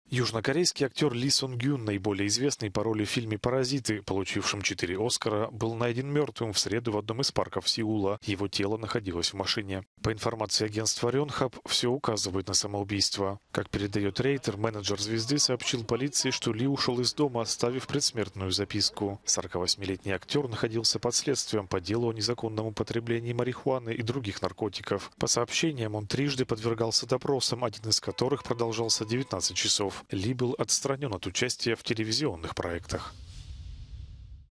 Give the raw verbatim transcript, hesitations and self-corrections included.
Южнокорейский актер Ли Сон Гюн, наиболее известный по роли в фильме «Паразиты», получившем четыре Оскара, был найден мертвым в среду в одном из парков Сеула. Его тело находилось в машине. По информации агентства Рёнхап, все указывает на самоубийство. Как передает Рейтер, менеджер звезды сообщил полиции, что Ли ушел из дома, оставив предсмертную записку. сорокавосьмилетний актер находился под следствием по делу о незаконном употреблении марихуаны и других наркотиков. По сообщениям, он трижды подвергался допросам, один из которых продолжался девятнадцать часов. Ли был отстранен от участия в телевизионных проектах.